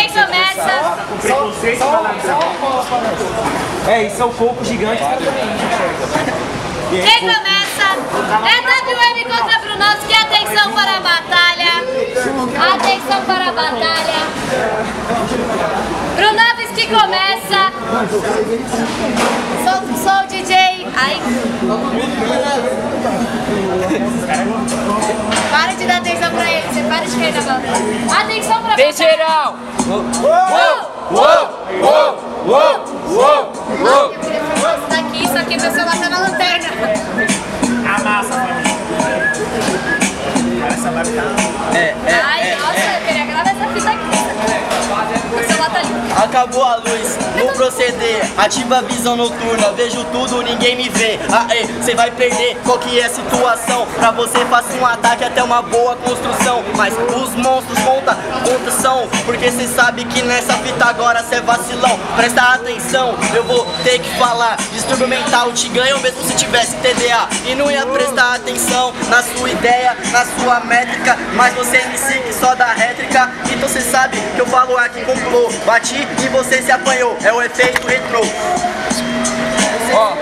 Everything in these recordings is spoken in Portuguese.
Quem começa? É, isso é o coco gigante. Quem começa? É WM contra Brunovski. Atenção para a batalha. Atenção para a batalha. Brunovski começa. Sou o DJ. Ai. Para de dar atenção pra ele. Você para de cair na bola. Atenção pra Tem geral. Daqui, isso aqui meu celular tá na lanterna. Amassa, família. Essa vai ficar. Ai, nossa, eu queria gravar essa fita aqui. O celular tá ali. Acabou a luz, vou proceder. Ativa a visão noturna, vejo tudo, ninguém me vê. Aê, cê vai perder, qual que é a situação? Pra você faça um ataque até uma boa construção. Mas os monstros contação, porque cê sabe que nessa fita agora cê é vacilão. Presta atenção, eu vou ter que falar. Distúrbio mental te ganho mesmo se tivesse TDA. E não ia prestar atenção na sua ideia, na sua métrica. Mas você me segue só da rétrica. Então cê sabe que eu falo aqui com flow. Bati e você se apanhou, é o efeito retrô. Ó.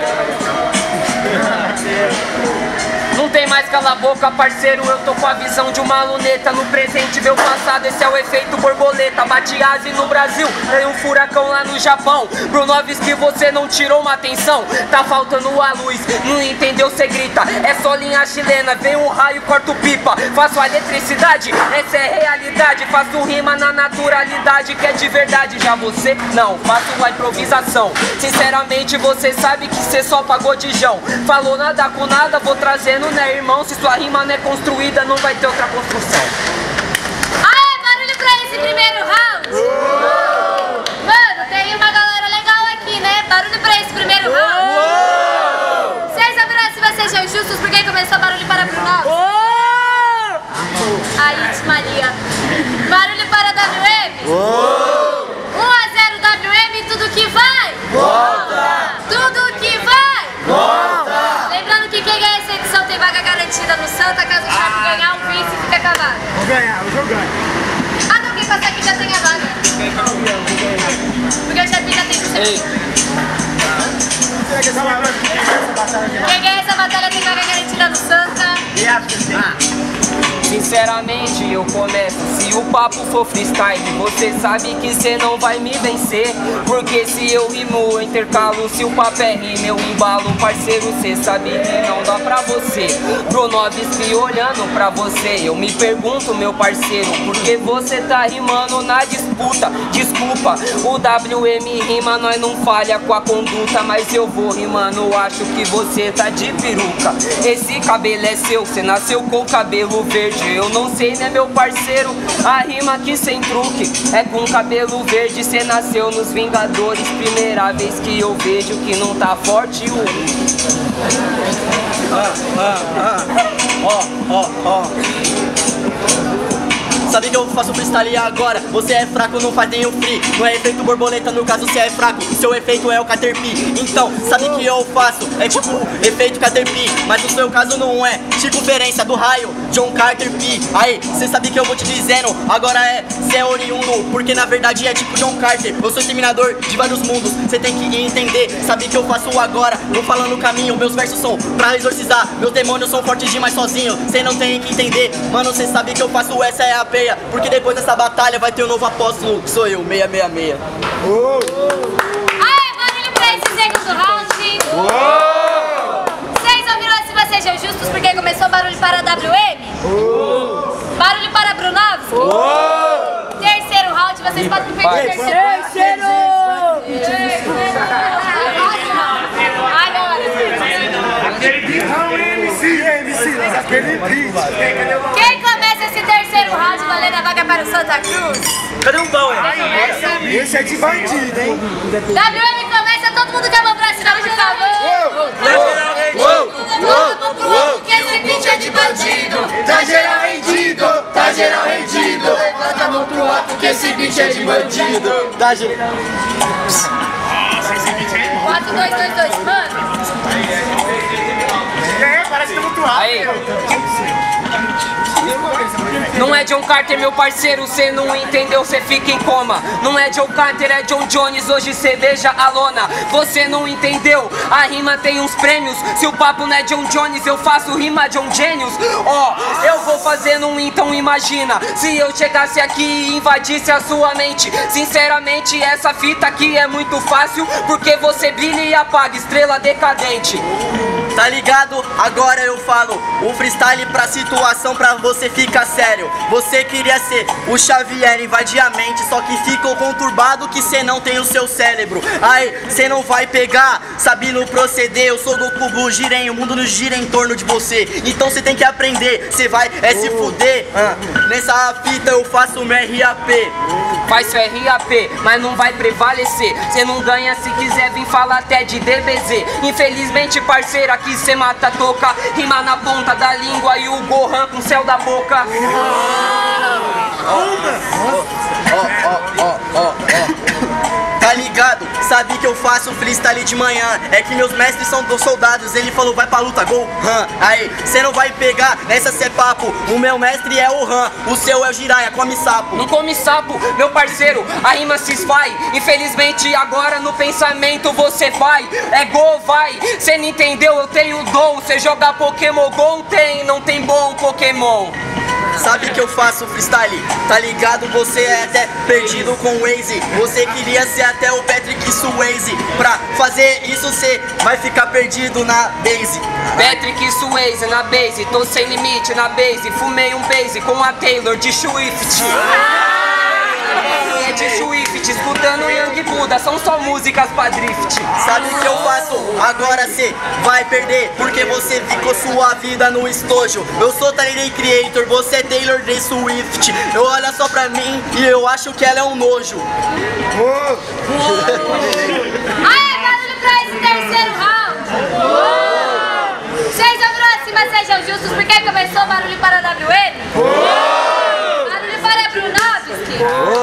Não tem mais cala a boca, parceiro, eu tô com a visão de uma luneta. No presente vê o passado, esse é o efeito borboleta. Bate asa no Brasil, tem um furacão lá no Japão. Brunovski, você não tirou uma atenção. Tá faltando a luz, não entendeu, cê grita. É só linha chilena, vem um raio, corto pipa. Faço a eletricidade, essa é realidade. Faço rima na naturalidade, que é de verdade. Já você, não, faço a improvisação. Sinceramente, você sabe que cê só pagou de jão. Falou nada com nada, vou trazendo, né, irmão? Se sua rima não é construída, não vai ter outra construção. Aê, barulho pra esse primeiro round! Mano, tem uma galera legal aqui, né? Barulho pra esse primeiro round! Vocês aviram se vocês sejam justos, porque começou barulho para Brunovski? Aí, Maria. Barulho para WM? 1 a 0 WM, tudo que vai? Volta! Tudo que vai? Volta! Lembrando que quem ganha essa edição tem vaga garantida no Santa. Caso o Chape ganhar, o vice fica acabado. Vou ganhar, o jogo ganha. Ah, não, quem passar aqui já tem a vaga. Porque o Chape já tem que ser. Quem ganha essa batalha tem vaga garantida no Santa. Sinceramente eu começo, se o papo for freestyle, você sabe que cê não vai me vencer. Porque se eu rimo, eu intercalo, se o papo é rima, eu embalo. Parceiro, cê sabe que não dá pra você. Brunovski olhando pra você, eu me pergunto, meu parceiro, por que você tá rimando na disputa? Desculpa, o WM rima, nós não falha com a conduta. Mas eu vou rimando, acho que você tá de peruca. Esse cabelo é seu, cê nasceu com o cabelo verde. Eu não sei, né, meu parceiro, a rima aqui sem truque é com cabelo verde. Cê nasceu nos Vingadores, primeira vez que eu vejo que não tá forte o... Sabe que eu faço freestyle agora? Você é fraco, não faz nenhum free. Não é efeito borboleta, no caso você é fraco. Seu efeito é o Caterpie. Então, sabe que eu faço? É tipo efeito Caterpie. Mas no seu caso não é. Circunferência do raio, John Carter P. Aí, cê sabe que eu vou te dizendo. Agora cê é oriundo, porque na verdade é tipo John Carter. Eu sou exterminador de vários mundos, cê tem que entender. Sabe que eu faço agora, vou falando o caminho. Meus versos são pra exorcizar, meus demônios são fortes demais sozinho. Cê não tem que entender, mano, cê sabe que eu faço, essa é a peia. Porque depois dessa batalha vai ter um novo apóstolo, que sou eu, 666. Aê, barulho pra esse segundo round! Vocês ouviram se vocês sejam justos, porque começou barulho para WM? Barulho para Brunovski? Terceiro round, vocês podem perder o terceiro! Quem começa esse terceiro round valendo a vaga para o Santa Cruz? Cadê o Bauer? Esse é de bandido, hein? WM começa, todo mundo que a mão pra cima, por favor! Que esse beat é de bandido! Tá geral rendido, tá geral rendido. Levanta a mão pro alto que esse beat é de bandido. Tá, gente. 4, 2, 2, 2, mano! Parece que tá muito alto. Aí. Não é John Carter, meu parceiro, cê não entendeu, cê fica em coma. Não é John Carter, é John Jones, hoje cê beija a lona. Você não entendeu, a rima tem uns prêmios. Se o papo não é John Jones, eu faço rima John Genius. Ó, eu vou fazendo um, então imagina se eu chegasse aqui e invadisse a sua mente. Sinceramente, essa fita aqui é muito fácil, porque você brilha e apaga, estrela decadente. Tá ligado? Agora eu falo o freestyle pra situação, pra você ficar sério. Você queria ser o Xavier, invadir a mente, só que ficou conturbado que cê não tem o seu cérebro. Aí, cê não vai pegar, sabe no proceder. Eu sou Goku Blue Jiren, o mundo não gira em torno de você. Então cê tem que aprender, cê vai se fuder. Nessa fita eu faço um RAP. Faz seu RAP, mas não vai prevalecer. Cê não ganha se quiser vir falar até de DBZ. Infelizmente, parceiro, aqui cê mata a toca. Rima na ponta da língua e o Gohan com o céu da boca. Tá ligado? Sabe que eu faço freestyle de manhã. É que meus mestres são dos soldados. Ele falou vai pra luta, Gohan. Aí, cê não vai pegar, nessa cê papo. O meu mestre é o Han, o seu é o Jiraiya, come sapo. Não come sapo, meu parceiro, a rima se esvai. Infelizmente agora no pensamento você vai. É gol, vai, cê não entendeu, eu tenho dom. Cê joga Pokémon Go, tem, não tem bom Pokémon. Sabe que eu faço freestyle, tá ligado? Você é até perdido com o Waze. Você queria ser até o Patrick Swayze. Pra fazer isso cê vai ficar perdido na base. Patrick Swayze na base, tô sem limite na base. Fumei um base com a Taylor de Swift. É de Swift, escutando Young Buddha, são só músicas pra drift. Sabe o que eu faço? Agora cê vai perder, porque você ficou sua vida no estojo. Eu sou Tyler Creator, você é Taylor de Swift. Eu olho só pra mim e eu acho que ela é um nojo. Aê, barulho pra esse terceiro round! Vocês aproximam, sejam justos, porque começou o barulho para a WM? Barulho para Brunovski!